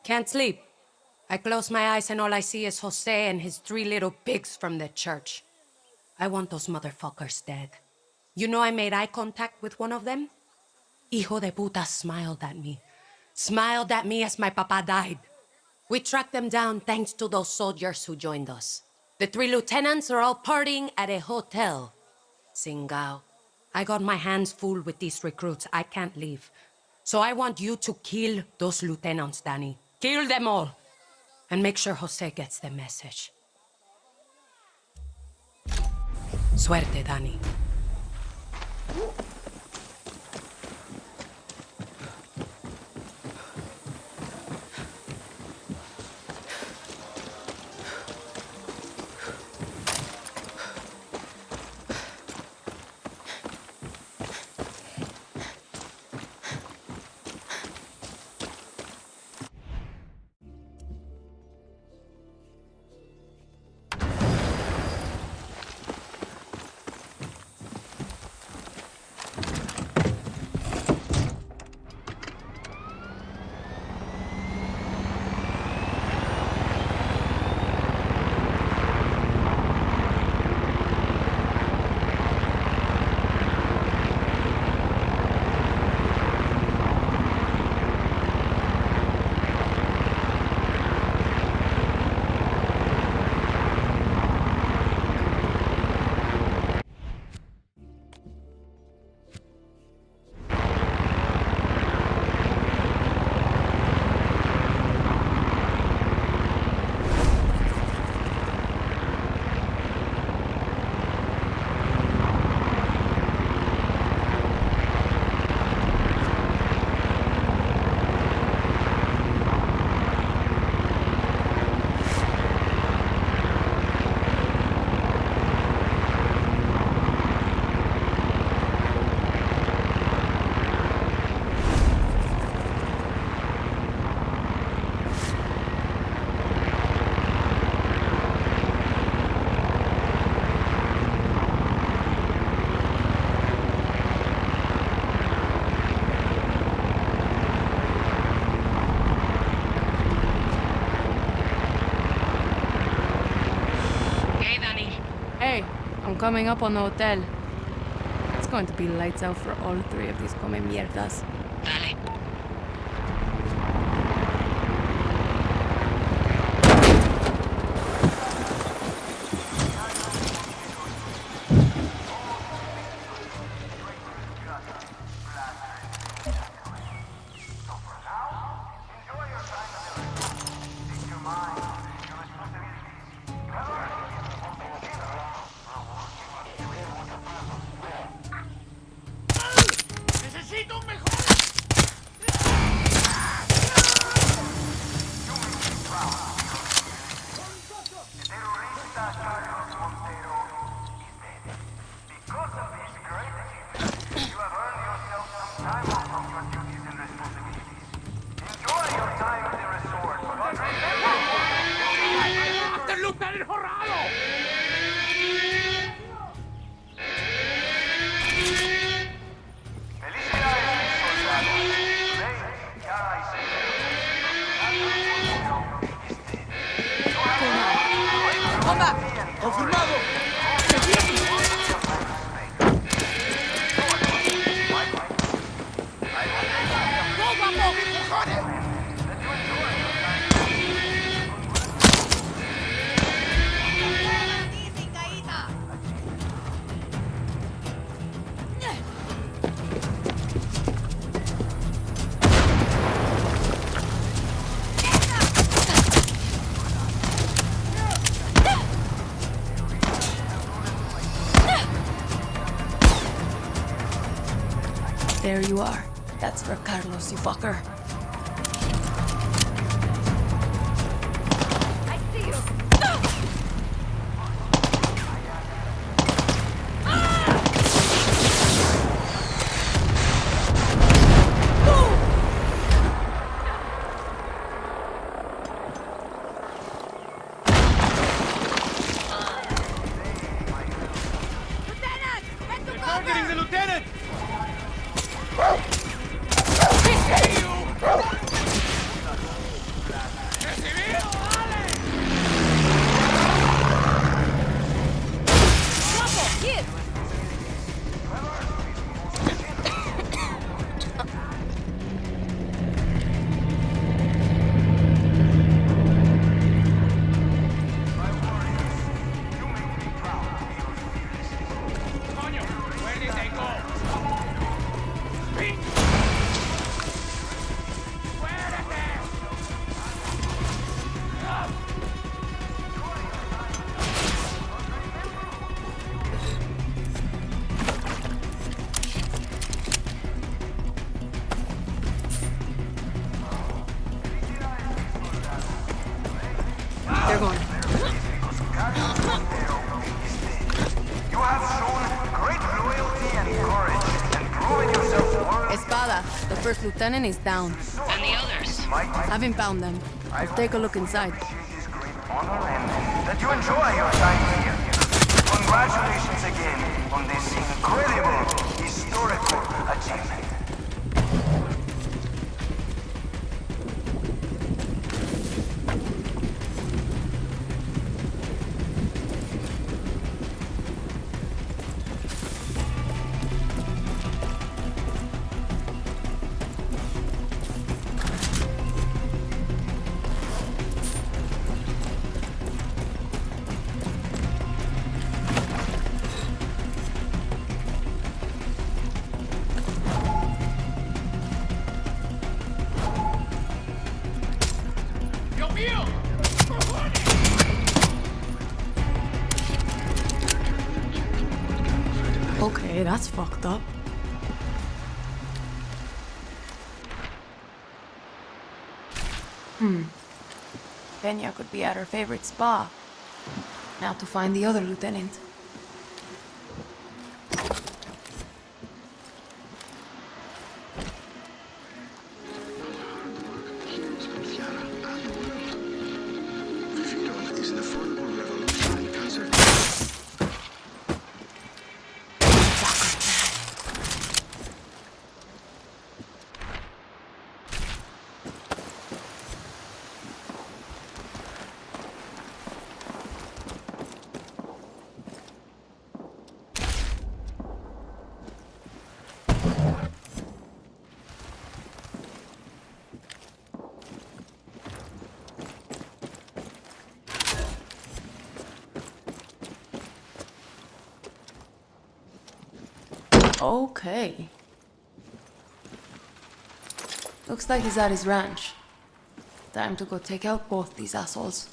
Can't sleep. I close my eyes and all I see is Jose and his 3 little pigs from the church. I want those motherfuckers dead. You know I made eye contact with one of them? Hijo de puta smiled at me. Smiled at me as my papa died. We tracked them down thanks to those soldiers who joined us. The 3 lieutenants are all partying at a hotel. Singao. I got my hands full with these recruits. I can't leave. So I want you to kill those lieutenants, Danny. Kill them all. And make sure Jose gets the message. Suerte, Danny. I'm coming up on the hotel. It's going to be lights out for all 3 of these come mierdas. Dale. ¡Confirmado! There you are. That's for Carlos, you fucker. I see you! Targeting the lieutenant! The first lieutenant is down. And the others? Haven't found them. I'll take a look inside. That you enjoy your time here. Congratulations again on this incredible historical achievement. Okay, that's fucked up. Peña could be at her favorite spa. Now to find the other lieutenant. Okay. Looks like he's at his ranch. Time to go take out both these assholes.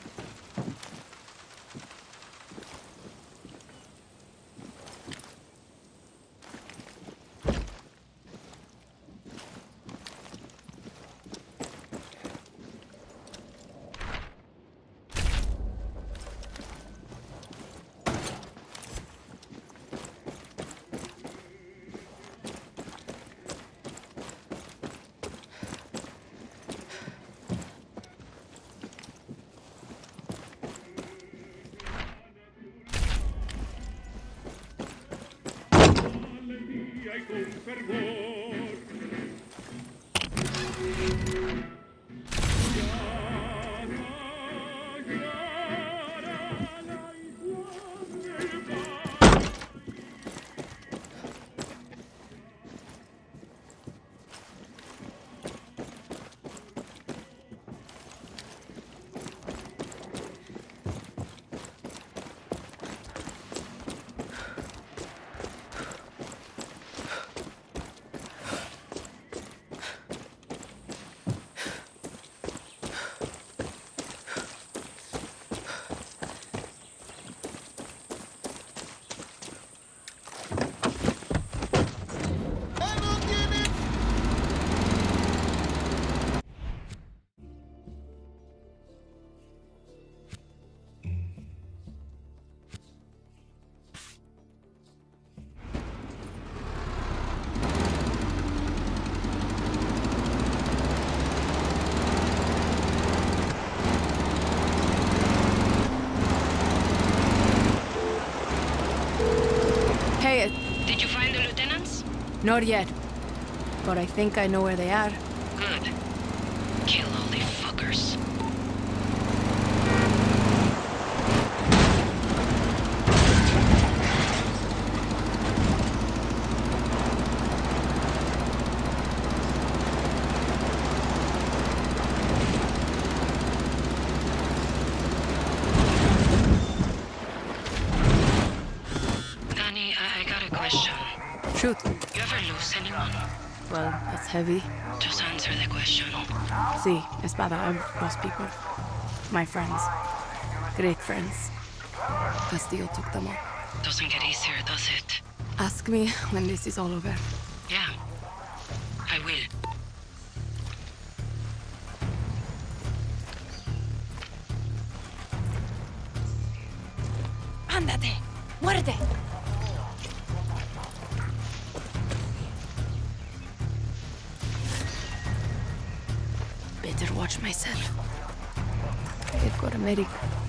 Did you find the lieutenants? Not yet. But I think I know where they are. Good. Kill all the fuckers. Danny, I got a question. Shoot. You ever lose anyone? Well, that's heavy. Just answer the question. Sí, Espada, I've lost people. My friends. Great friends. Castillo took them all. Doesn't get easier, does it? Ask me when this is all over. Yeah. I will. Ándate. Muerte. better watch myself. They've got a medic.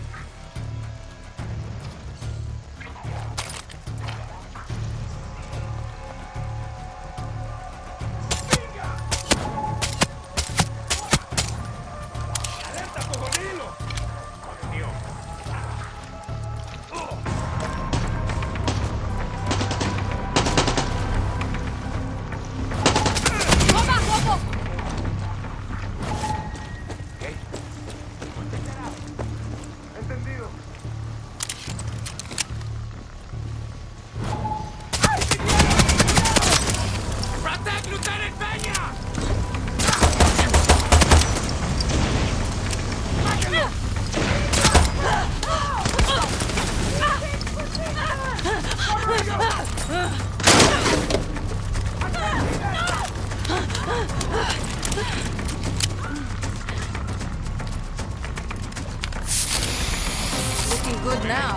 Looking good now.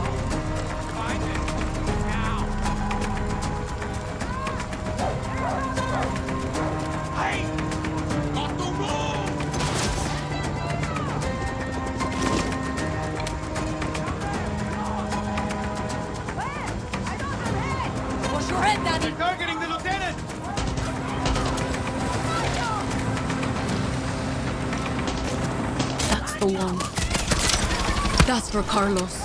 What's your head, Daddy? They're targeting the lieutenant! That's the one. That's for Carlos.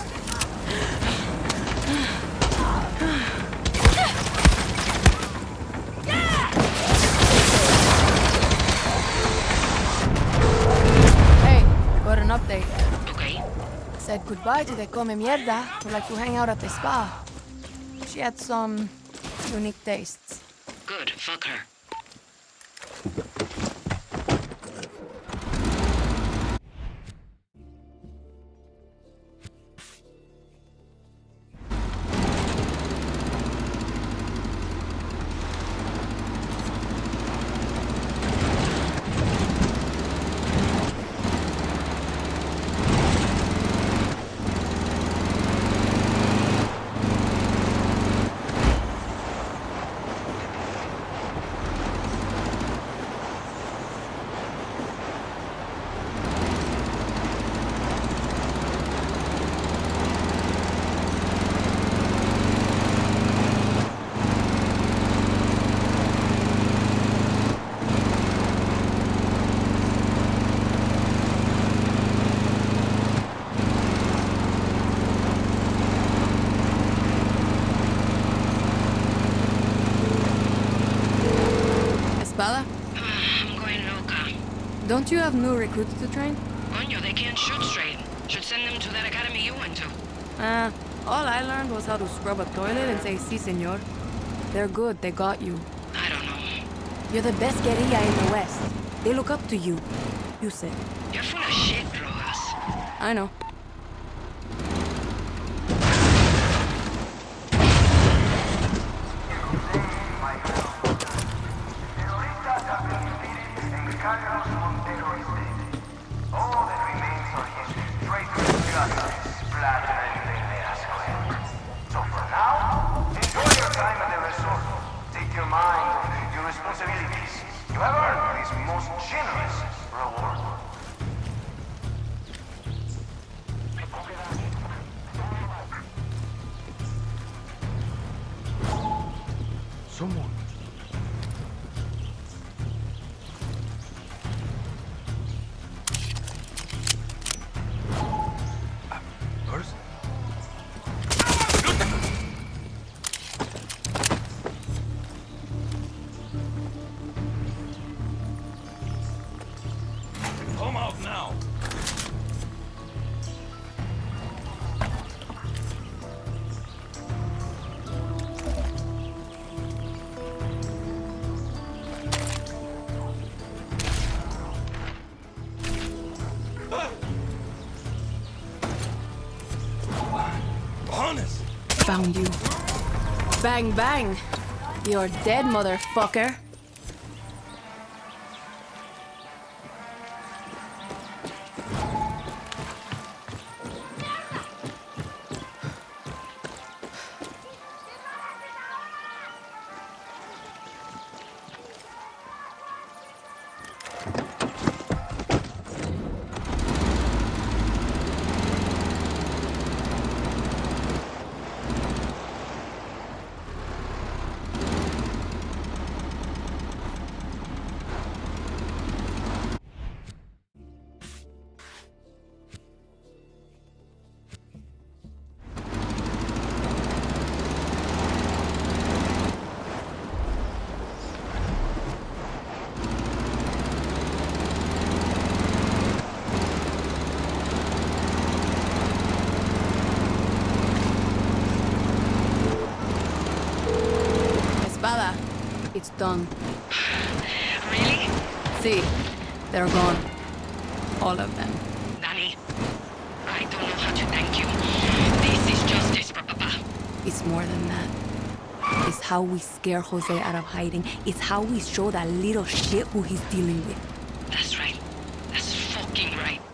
Hey, got an update. Okay. Said goodbye to the come mierda who like to hang out at the spa. She had some unique tastes. Good. Fuck her. Espada? I'm going loca. Don't you have new recruits to train? Coño, they can't shoot straight. Should send them to that academy you went to. All I learned was how to scrub a toilet and say, si, senor. They're good, they got you. I don't know. You're the best guerrilla in the West. They look up to you. You said. You're full of shit, Rojas. I know. Terroristas have been defeated in Carlos Montero estate. All that remains are his traitorous guts splattering Rivera Square. So for now, enjoy your time at the resort. Take your mind off your responsibilities. You have earned this most generous reward. Someone. Person? Come out now! Honest! Found you. Bang, bang. You're dead, motherfucker. done. Really? See, they're gone. All of them. Danny, I don't know how to thank you. This is justice for Papa. It's more than that. It's how we scare Jose out of hiding. It's how we show that little shit who he's dealing with. That's right. That's fucking right.